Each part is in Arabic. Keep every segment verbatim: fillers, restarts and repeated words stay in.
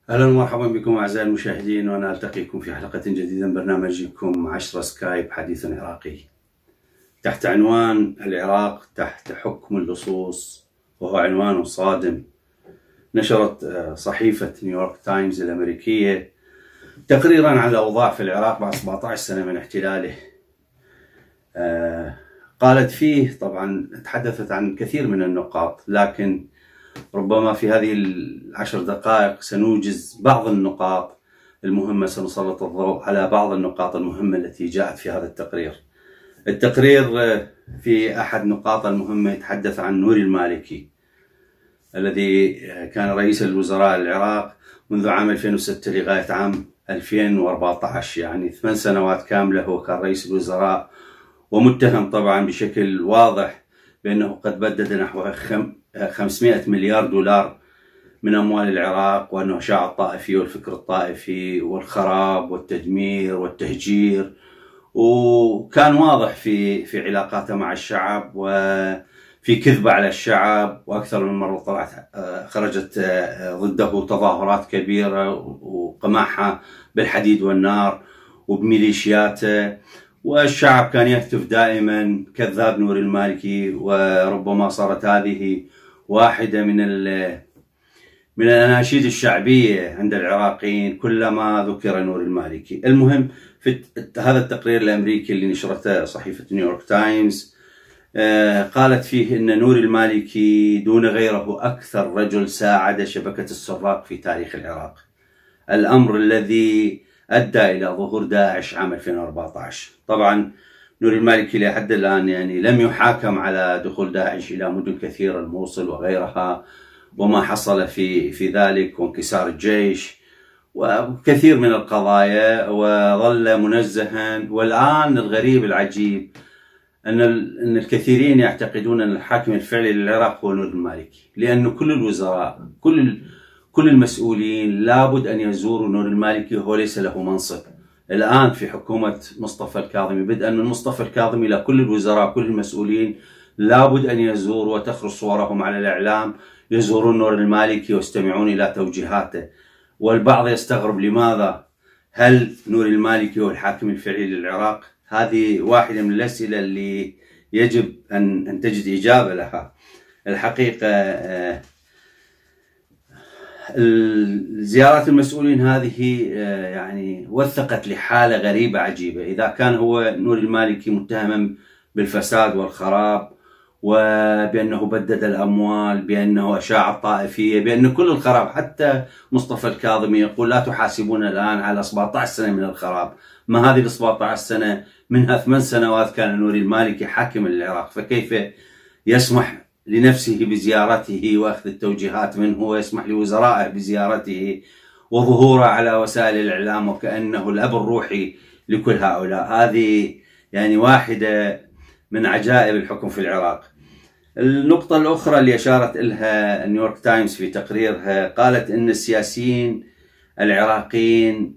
أهلا ومرحبا بكم أعزائي المشاهدين، وأنا ألتقيكم في حلقة جديدة من برنامجكم عشرة سكايب حديث عراقي تحت عنوان العراق تحت حكم اللصوص، وهو عنوان صادم. نشرت صحيفة نيويورك تايمز الأمريكية تقريرا عن الأوضاع في العراق بعد سبعة عشر سنة من احتلاله. قالت فيه، طبعا تحدثت عن كثير من النقاط، لكن ربما في هذه العشر دقائق سنوجز بعض النقاط المهمة، سنسلط الضوء على بعض النقاط المهمة التي جاءت في هذا التقرير. التقرير في أحد نقاط المهمة يتحدث عن نوري المالكي الذي كان رئيس الوزراء العراق منذ عام ألفين وستة لغاية عام ألفين وأربعة عشر، يعني ثمان سنوات كاملة هو كان رئيس الوزراء، ومتهم طبعا بشكل واضح بأنه قد بدد نحو خمسمائة مليار دولار من أموال العراق، وأنه شاع الطائفي والفكر الطائفي والخراب والتدمير والتهجير، وكان واضح في في علاقاته مع الشعب وفي كذبة على الشعب، وأكثر من مرة طلعت خرجت ضده تظاهرات كبيرة وقمعها بالحديد والنار وبميليشياته، والشعب كان يهتف دائما كذاب نوري المالكي. وربما صارت هذه واحدة من من الأناشيد الشعبية عند العراقيين كلما ذكر نوري المالكي. المهم، في هذا التقرير الأمريكي اللي نشرته صحيفة نيويورك تايمز قالت فيه أن نوري المالكي دون غيره أكثر رجل ساعد شبكة السراق في تاريخ العراق، الأمر الذي أدى إلى ظهور داعش عام ألفين وأربعة عشر. طبعا نوري المالكي لحد الآن يعني لم يحاكم على دخول داعش إلى مدن كثيرة، الموصل وغيرها، وما حصل في في ذلك، وانكسار الجيش وكثير من القضايا، وظل منزها. والآن الغريب العجيب أن أن الكثيرين يعتقدون أن الحاكم الفعلي للعراق هو نوري المالكي، لأن كل الوزراء كل كل المسؤولين لابد أن يزوروا نوري المالكي، وهو ليس له منصب. الآن في حكومة مصطفى الكاظمي، بدءا من مصطفى الكاظمي إلى كل الوزراء كل المسؤولين لابد أن يزوروا، وتخرج صورهم على الإعلام يزورون نوري المالكي ويستمعون إلى توجيهاته. والبعض يستغرب لماذا؟ هل نوري المالكي هو الحاكم الفعلي للعراق؟ هذه واحدة من الأسئلة اللي يجب أن أن تجد إجابة لها. الحقيقة زيارات المسؤولين هذه يعني وثقت لحالة غريبة عجيبة. إذا كان هو نوري المالكي متهما بالفساد والخراب، وبأنه بدد الأموال، بأنه أشاع الطائفية، بأن كل الخراب، حتى مصطفى الكاظمي يقول لا تحاسبون الآن على سبعة عشر سنة من الخراب. ما هذه ال سبعة عشر سنة؟ منها ثمان سنوات كان نوري المالكي حاكم العراق، فكيف يسمح لنفسه بزيارته وأخذ التوجيهات منه، ويسمح لوزرائه بزيارته وظهوره على وسائل الإعلام وكأنه الأب الروحي لكل هؤلاء؟ هذه يعني واحدة من عجائب الحكم في العراق. النقطة الأخرى اللي أشارت إلها نيويورك تايمز في تقريرها، قالت أن السياسيين العراقيين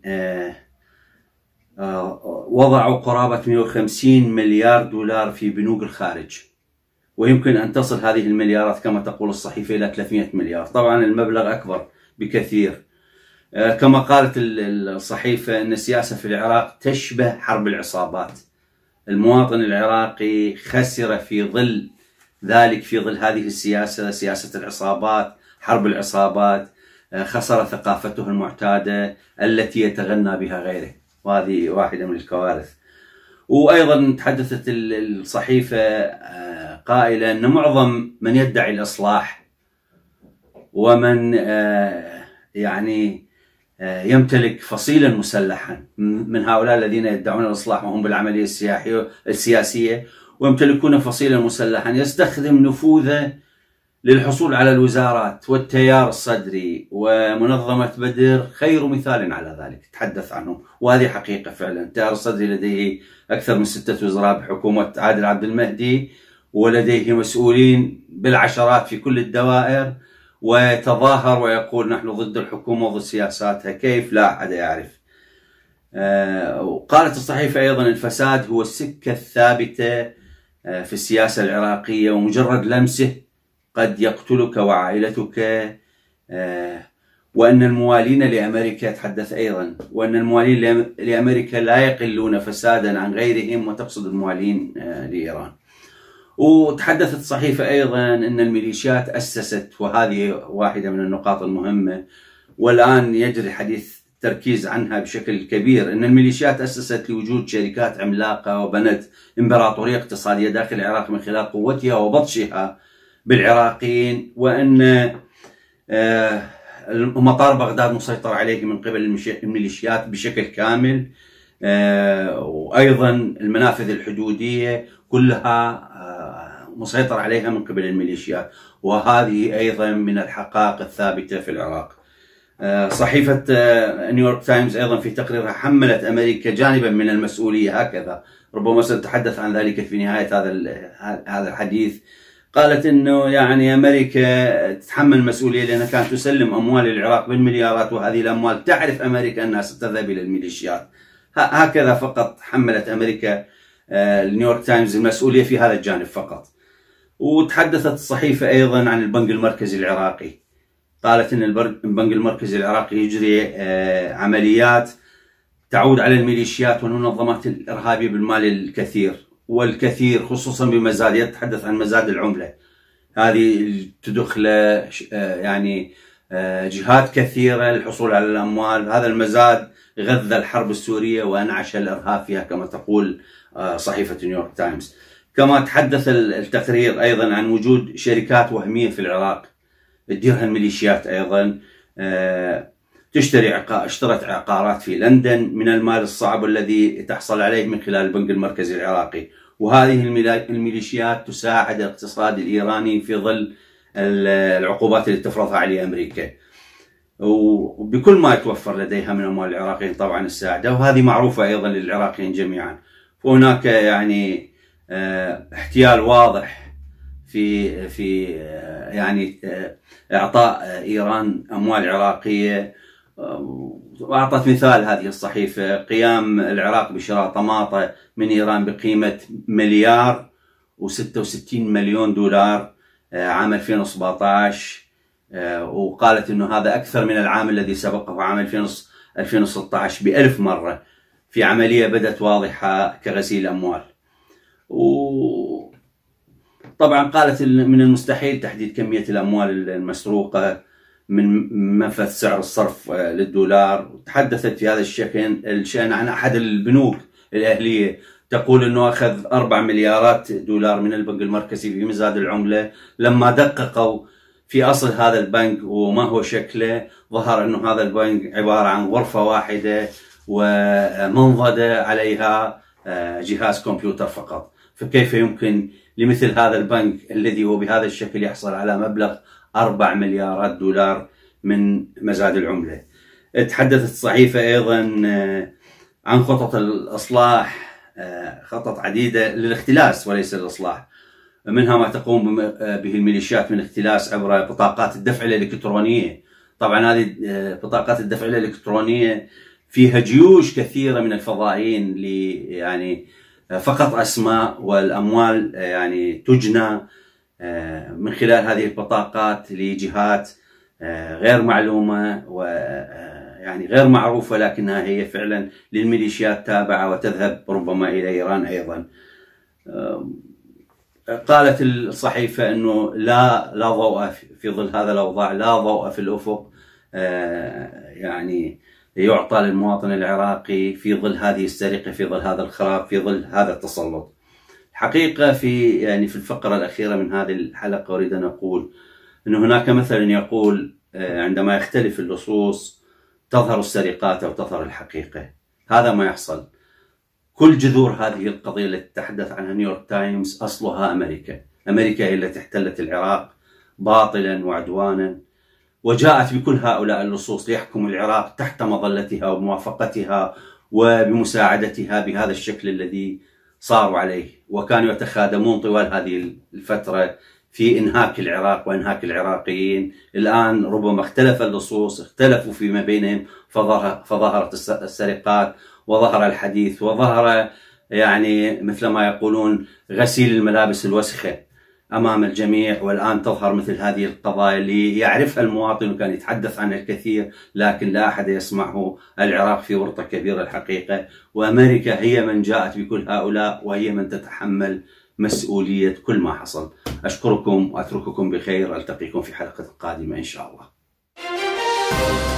وضعوا قرابة مئة وخمسين مليار دولار في بنوك الخارج، ويمكن أن تصل هذه المليارات كما تقول الصحيفة إلى ثلاثمائة مليار. طبعا المبلغ أكبر بكثير. كما قالت الصحيفة أن السياسة في العراق تشبه حرب العصابات. المواطن العراقي خسر في ظل ذلك، في ظل هذه السياسة، سياسة العصابات، حرب العصابات، خسر ثقافته المعتادة التي يتغنى بها غيره، وهذه واحدة من الكوارث. وأيضا تحدثت الصحيفة قائلة أن معظم من يدعي الإصلاح ومن يعني يمتلك فصيلا مسلحا من هؤلاء الذين يدعون الإصلاح وهم بالعملية السياسية ويمتلكون فصيلا مسلحا، يستخدم نفوذه للحصول على الوزارات. والتيار الصدري ومنظمة بدر خير مثال على ذلك، تحدث عنهم، وهذه حقيقة فعلا. التيار الصدري لديه أكثر من ستة وزراء بحكومة عادل عبد المهدي، ولديه مسؤولين بالعشرات في كل الدوائر، ويتظاهر ويقول نحن ضد الحكومة وضد سياساتها. كيف؟ لا أحد يعرف. وقالت الصحيفة أيضا الفساد هو السكة الثابتة في السياسة العراقية، ومجرد لمسه قد يقتلك وعائلتك، وأن الموالين لأمريكا، تحدث أيضا وأن الموالين لأمريكا لا يقلون فسادا عن غيرهم، وتقصد الموالين لإيران. وتحدثت الصحيفة أيضا أن الميليشيات أسست، وهذه واحدة من النقاط المهمة والآن يجري حديث تركيز عنها بشكل كبير، أن الميليشيات أسست لوجود شركات عملاقة وبنت إمبراطورية اقتصادية داخل العراق من خلال قوتها وبطشها بالعراقيين، وأن مطار بغداد مسيطر عليه من قبل الميليشيات بشكل كامل، وأيضا المنافذ الحدودية كلها مسيطر عليها من قبل الميليشيات، وهذه أيضا من الحقائق الثابتة في العراق. صحيفة نيويورك تايمز أيضا في تقريرها حملت أمريكا جانبا من المسؤولية، هكذا ربما سنتحدث عن ذلك في نهاية هذا هذا الحديث. قالت أنه يعني أمريكا تتحمل المسؤولية لأنها كانت تسلم أموال العراق بالمليارات، وهذه الأموال تعرف أمريكا أنها ستذهب إلى الميليشيات. هكذا فقط حملت أمريكا نيويورك تايمز المسؤولية في هذا الجانب فقط. وتحدثت الصحيفة أيضا عن البنك المركزي العراقي، قالت أن البنك المركزي العراقي يجري عمليات تعود على الميليشيات والمنظمات الإرهابية بالمال الكثير والكثير، خصوصا بمزاد، يتحدث عن مزاد العملة، هذه تدخل يعني جهات كثيرة للحصول على الأموال. هذا المزاد غذى الحرب السورية وأنعش الإرهاب فيها كما تقول صحيفة نيويورك تايمز. كما تحدث التقرير أيضا عن وجود شركات وهمية في العراق تديرها الميليشيات أيضا، تشتري عقار اشترت عقارات في لندن من المال الصعب الذي تحصل عليه من خلال البنك المركزي العراقي، وهذه الميليشيات تساعد الاقتصاد الإيراني في ظل العقوبات اللي تفرضها عليه أمريكا، وبكل ما يتوفر لديها من أموال العراقيين طبعا الساعدة، وهذه معروفة أيضا للعراقيين جميعا. وهناك يعني احتيال واضح في في يعني إعطاء إيران أموال عراقية. وأعطت مثال هذه الصحيفة قيام العراق بشراء طماطة من إيران بقيمة مليار وستة وستين مليون دولار عام ألفين وسبعة عشر، وقالت أنه هذا أكثر من العام الذي سبقه عام ألفين وستة عشر بألف مرة، في عملية بدت واضحة كغسيل أموال. وطبعا قالت من المستحيل تحديد كمية الأموال المسروقة من منفذ سعر الصرف للدولار. تحدثت في هذا الشأن الشأن عن أحد البنوك الأهلية، تقول أنه أخذ أربع مليارات دولار من البنك المركزي في مزاد العملة. لما دققوا في أصل هذا البنك وما هو شكله، ظهر أنه هذا البنك عبارة عن غرفة واحدة ومنضدة عليها جهاز كمبيوتر فقط. فكيف يمكن لمثل هذا البنك الذي هو بهذا الشكل يحصل على مبلغ أربع مليارات دولار من مزاد العملة؟ تحدثت الصحيفة أيضا عن خطط الإصلاح، خطط عديدة للاختلاس وليس الإصلاح، منها ما تقوم به الميليشيات من اختلاس عبر بطاقات الدفع الإلكترونية. طبعا هذه بطاقات الدفع الإلكترونية فيها جيوش كثيرة من الفضائيين اللي يعني فقط أسماء، والأموال يعني تجنى من خلال هذه البطاقات لجهات غير معلومة ويعني غير معروفة، لكنها هي فعلا للميليشيات تابعة وتذهب ربما إلى إيران أيضا. قالت الصحيفة أنه لا لا ضوء في ظل هذا الأوضاع، لا ضوء في الأفق يعني يعطى للمواطن العراقي في ظل هذه السرقة، في ظل هذا الخراب، في ظل هذا التسلط. حقيقة في يعني في الفقرة الأخيرة من هذه الحلقة أريد أن أقول أن هناك مثل يقول عندما يختلف اللصوص تظهر السرقات أو تظهر الحقيقة. هذا ما يحصل. كل جذور هذه القضية التي تحدث عنها نيويورك تايمز أصلها أمريكا. أمريكا هي التي احتلت العراق باطلا وعدوانا، وجاءت بكل هؤلاء اللصوص ليحكموا العراق تحت مظلتها وبموافقتها وبمساعدتها بهذا الشكل الذي صاروا عليه، وكانوا يتخادمون طوال هذه الفترة في إنهاك العراق وإنهاك العراقيين. الآن ربما اختلف اللصوص، اختلفوا فيما بينهم، فظهرت السرقات وظهر الحديث وظهر يعني مثل ما يقولون غسيل الملابس الوسخة. أمام الجميع، والآن تظهر مثل هذه القضايا اللي يعرفها المواطن وكان يتحدث عنها الكثير لكن لا أحد يسمعه. العراق في ورطة كبيرة الحقيقة، وأمريكا هي من جاءت بكل هؤلاء وهي من تتحمل مسؤولية كل ما حصل. أشكركم وأترككم بخير، ألتقيكم في حلقة قادمة إن شاء الله.